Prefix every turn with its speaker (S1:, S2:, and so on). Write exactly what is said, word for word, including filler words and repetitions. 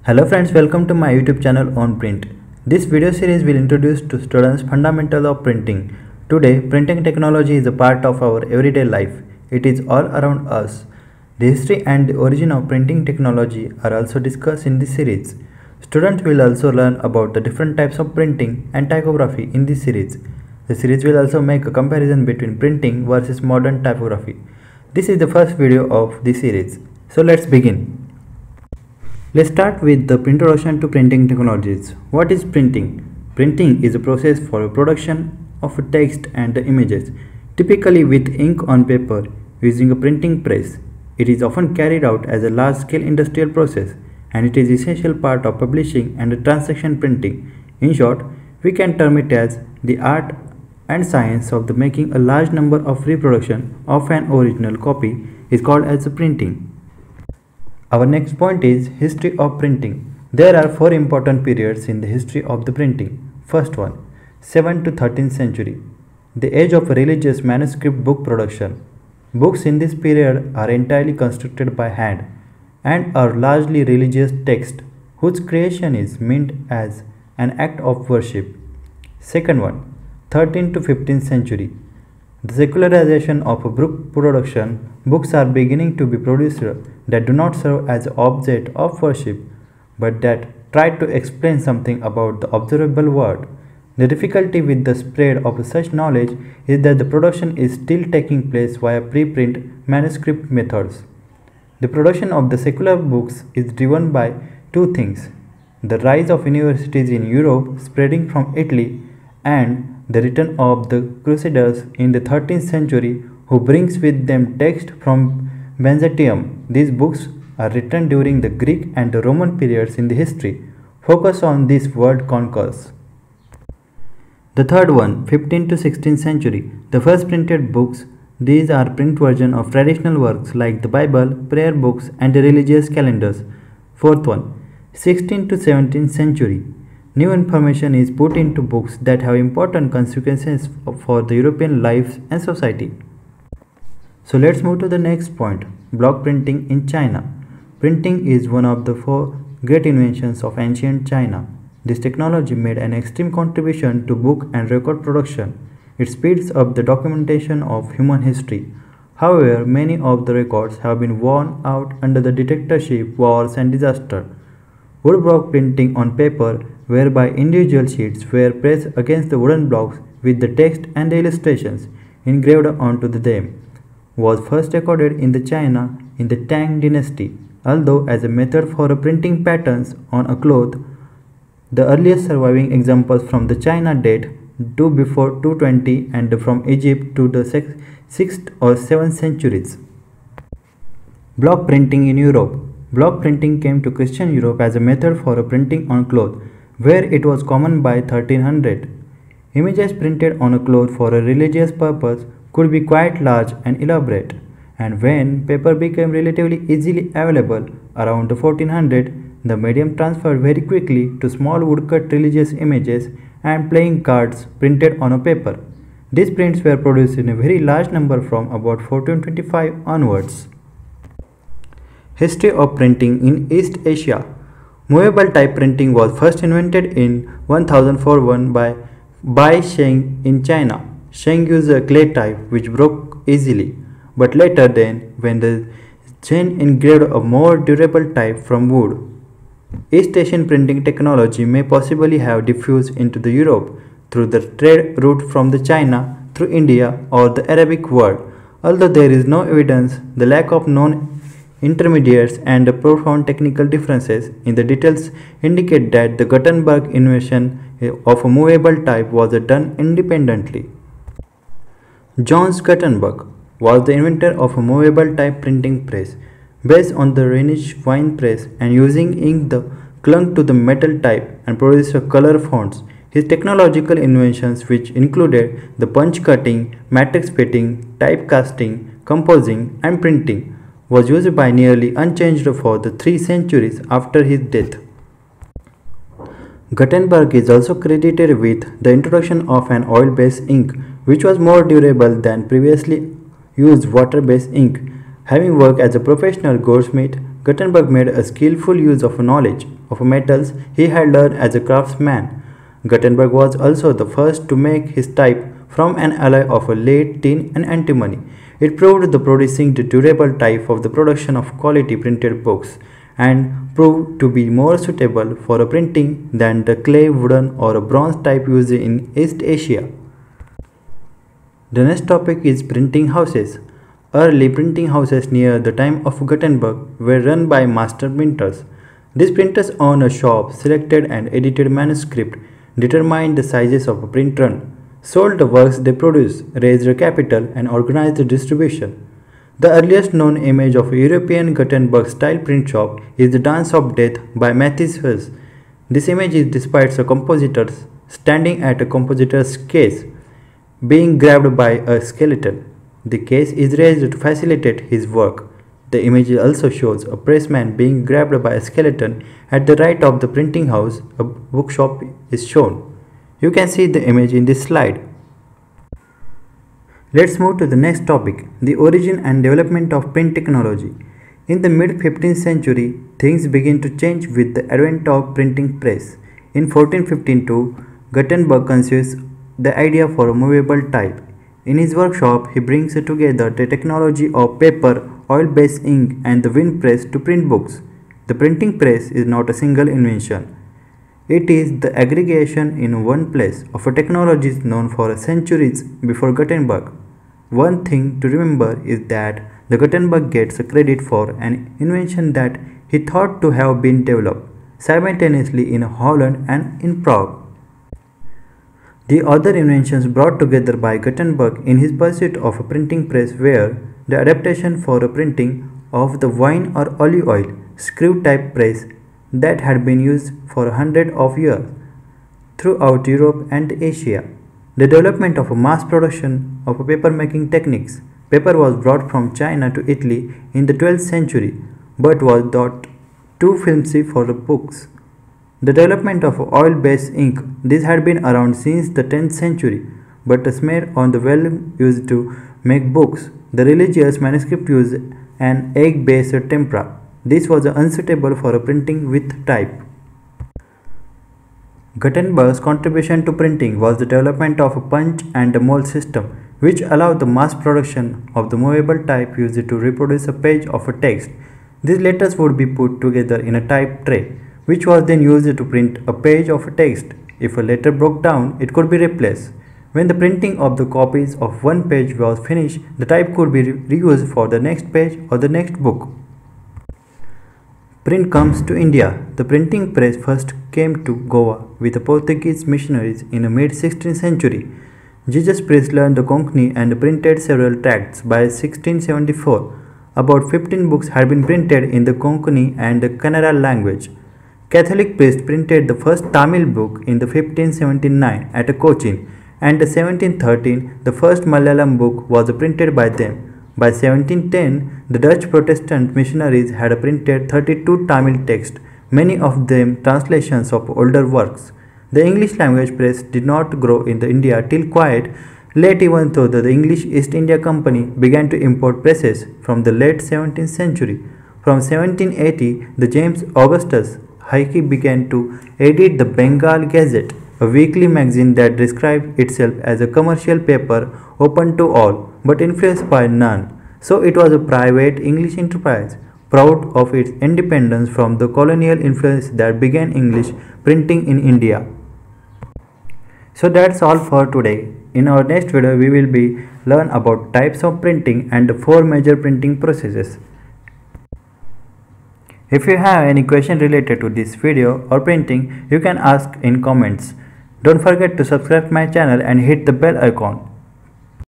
S1: Hello friends, welcome to my YouTube channel ownprint. This video series will introduce to students fundamentals of printing. Today, printing technology is a part of our everyday life. It is all around us. The history and the origin of printing technology are also discussed in this series. Students will also learn about the different types of printing and typography in this series. The series will also make a comparison between printing versus modern typography. This is the first video of this series. So let's begin. Let's start with the introduction to printing technologies. What is printing? Printing is a process for the production of text and images, typically with ink on paper using a printing press. It is often carried out as a large-scale industrial process, and it is an essential part of publishing and transaction printing. In short, we can term it as the art and science of the making a large number of reproduction of an original copy is called as printing. Our next point is history of printing. There are four important periods in the history of the printing. First one, seventh to thirteenth century, the age of religious manuscript book production. Books in this period are entirely constructed by hand and are largely religious texts whose creation is meant as an act of worship. Second one, thirteenth to fifteenth century, the secularization of book production. Books are beginning to be produced that do not serve as an object of worship, but that try to explain something about the observable world. The difficulty with the spread of such knowledge is that the production is still taking place via preprint manuscript methods. The production of the secular books is driven by two things: the rise of universities in Europe spreading from Italy, and the return of the Crusaders in the thirteenth century, who brings with them texts from Byzantium. These books are written during the Greek and the Roman periods in the history. Focus on this world conquers. The third one, fifteenth to sixteenth century, the first printed books. These are print version of traditional works like the Bible, prayer books, and the religious calendars. Fourth one, sixteenth to seventeenth century. New information is put into books that have important consequences for the European life and society. So let's move to the next point, block printing in China. Printing is one of the four great inventions of ancient China. This technology made an extreme contribution to book and record production. It speeds up the documentation of human history. However, many of the records have been worn out under the dictatorship, wars, and disaster. Woodblock printing on paper, whereby individual sheets were pressed against the wooden blocks with the text and the illustrations engraved onto them, was first recorded in the China in the Tang dynasty. Although as a method for printing patterns on a cloth, the earliest surviving examples from the China date to before two twenty and from Egypt to the sixth or seventh centuries. Block printing in Europe. Block printing came to Christian Europe as a method for printing on cloth, where it was common by thirteen hundred. Images printed on a cloth for a religious purpose could be quite large and elaborate, and when paper became relatively easily available around fourteen hundred, the medium transferred very quickly to small woodcut religious images and playing cards printed on a paper. These prints were produced in a very large number from about fourteen twenty-five onwards. History of printing in East Asia. Movable type printing was first invented in fourteen oh one by Bai Sheng in China. Sheng used a clay type which broke easily, but later then when the Chen engraved a more durable type from wood. East Asian printing technology may possibly have diffused into the Europe through the trade route from the China through India or the Arabic world. Although there is no evidence, the lack of known intermediates and the profound technical differences in the details indicate that the Gutenberg invention of a movable type was done independently. Johannes Gutenberg was the inventor of a movable type printing press based on the Rhenish wine press and using ink that clung to the metal type and produced color fonts. His technological inventions, which included the punch cutting, matrix fitting, type casting, composing, and printing, was used by nearly unchanged for the three centuries after his death. Gutenberg is also credited with the introduction of an oil-based ink, which was more durable than previously used water-based ink. Having worked as a professional goldsmith, Gutenberg made a skillful use of knowledge of metals he had learned as a craftsman. Gutenberg was also the first to make his type from an alloy of lead, tin and antimony. It proved the producing the durable type of the production of quality printed books and proved to be more suitable for a printing than the clay, wooden or a bronze type used in East Asia. The next topic is printing houses. Early printing houses near the time of Gutenberg were run by master printers. These printers owned a shop, selected and edited manuscript, determined the sizes of a print run, sold the works they produced, raised capital and organized the distribution. The earliest known image of a European Gutenberg-style print shop is the Dance of Death by Matisse. This image is depicts a compositor standing at a compositor's case, being grabbed by a skeleton. The case is raised to facilitate his work. The image also shows a pressman being grabbed by a skeleton. At the right of the printing house, a bookshop is shown. You can see the image in this slide. Let's move to the next topic, the origin and development of print technology. In the mid fifteenth century, things began to change with the advent of printing press. In fourteen fifty-two, Gutenberg conceives the idea for a movable type. In his workshop, he brings together the technology of paper, oil-based ink and the wind press to print books. The printing press is not a single invention. It is the aggregation in one place of a technologies known for centuries before Gutenberg. One thing to remember is that the Gutenberg gets credit for an invention that he thought to have been developed simultaneously in Holland and in Prague. The other inventions brought together by Gutenberg in his pursuit of a printing press were the adaptation for a printing of the wine or olive oil screw type press that had been used for hundreds of years throughout Europe and Asia. The development of a mass production of paper making techniques. Paper was brought from China to Italy in the twelfth century but was thought too flimsy for the books. The development of oil-based ink. This had been around since the tenth century, but smeared on the vellum used to make books. The religious manuscript used an egg-based tempera. This was unsuitable for printing with type. Gutenberg's contribution to printing was the development of a punch and a mold system, which allowed the mass production of the movable type used to reproduce a page of a text. These letters would be put together in a type tray, which was then used to print a page of text. If a letter broke down, it could be replaced. When the printing of the copies of one page was finished, the type could be re reused for the next page or the next book. Print comes to India. The printing press first came to Goa with the Portuguese missionaries in the mid sixteenth century. Jesus Priest learned the Konkani and printed several tracts. By sixteen seventy-four, about fifteen books had been printed in the Konkani and the Kannada language. Catholic priests printed the first Tamil book in the fifteen seventy-nine at Cochin, and in seventeen thirteen the first Malayalam book was printed by them. By seventeen ten, the Dutch Protestant missionaries had printed thirty-two Tamil texts, many of them translations of older works. The English language press did not grow in the India till quite late, even though the English East India Company began to import presses from the late seventeenth century. From seventeen eighty, the James Augustus Hickey began to edit the Bengal Gazette, a weekly magazine that described itself as a commercial paper open to all, but influenced by none. So it was a private English enterprise, proud of its independence from the colonial influence that began English printing in India. So that's all for today. In our next video, we will be learn about types of printing and the four major printing processes. If you have any question related to this video or printing, you can ask in comments. Don't forget to subscribe my channel and hit the bell icon.